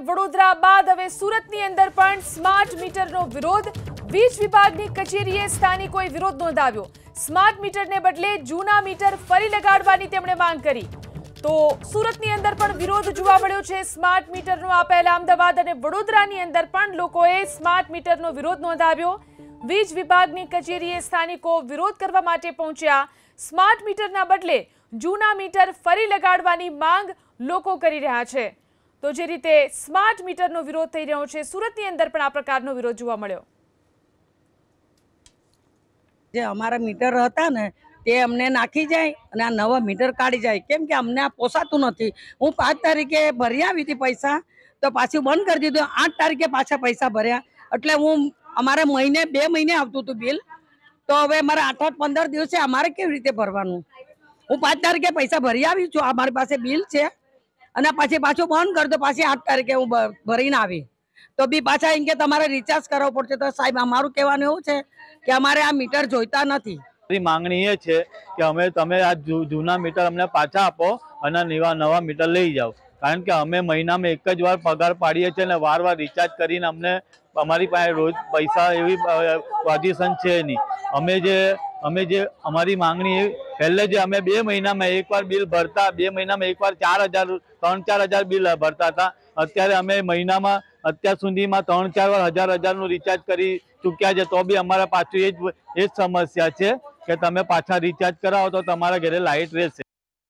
વડોદરા બાદ હવે સુરતની અંદર પણ સ્માર્ટ મીટરનો વિરોધ। વીજ વિભાગની કચેરીએ સ્થાનિકોએ વિરોધ નોંધાવ્યો। સ્માર્ટ મીટરને બદલે જૂના મીટર ફરી લગાડવાની તેમણે માંગ કરી। તો સુરતની અંદર પણ વિરોધ જોવા મળ્યો છે સ્માર્ટ મીટરનો। આ પહેલા અમદાવાદ અને વડોદરાની અંદર પણ લોકોએ સ્માર્ટ મીટરનો વિરોધ નોંધાવ્યો। વીજ વિભાગની કચેરીએ સ્થાનિકો વિરોધ કરવા માટે પહોંચ્યા। સ્માર્ટ મીટરના બદલે જૂના મીટર ફરી લગાડવાની માંગ લોકો કરી રહ્યા છે। તો જે રીતે સ્માર્ટ મીટરનો વિરોધ થઈ રહ્યો છે, સુરતની અંદર પણ આ પ્રકારનો વિરોધ જોવા મળ્યો। જે અમારા મીટર હતા ને તે અમને નાખી જાય અને આ નવા મીટર કાઢી જાય, કેમ કે અમને આ પોસાતું નથી। હું 5 તારીખે ભરી આવી હતી પૈસા, તો પાછું બંધ કરી દીધું। 8 તારીખે પાછા પૈસા ભર્યા, એટલે હું અમારે મહિને 2 મહિને આવતું હતું બિલ, તો હવે અમારે 8-15 દિવસે અમારે કેવી રીતે ભરવાનું? હું 5 તારીખે પૈસા ભરી આવી છું, અમારી પાસે બિલ છે, અને પછી પાછું બંધ કરી દો। પાછી 8 તારીખે હું ભરીને આવી, તો બી પાછા એમ કે તમારે રિચાર્જ કરવો પડશે। તો સાહેબ, અમારું કહેવાનું એવું છે કે અમારે આ મીટર જોઈતા નથી। માંગણી એ છે કે તમે આ જૂના મીટર અમને પાછા આપો અને નવા મીટર લઈ જાઓ, કારણ કે અમે મહિનામાં એક જ વાર પગાર પાડીએ છીએ અને વાર રિચાર્જ કરીને અમારી પાસે રોજ પૈસા એવી પોઝિશન છે નહીં। અમે જે અમારી માંગણી પહેલે જે અમે 2 મહિનામાં એકવાર બિલ ભરતા, 2 મહિનામાં એકવાર 3-4 હજાર બિલ ભરતા હતા। અત્યારે અમે મહિનામાં અત્યાર સુધીમાં 3-4 વાર હજારનું રિચાર્જ કરી ચૂક્યા છે, તો બી અમારા પાછું એ જ સમસ્યા છે કે તમે પાછા રિચાર્જ કરાવો તો તમારા ઘરે લાઇટ રહેશે।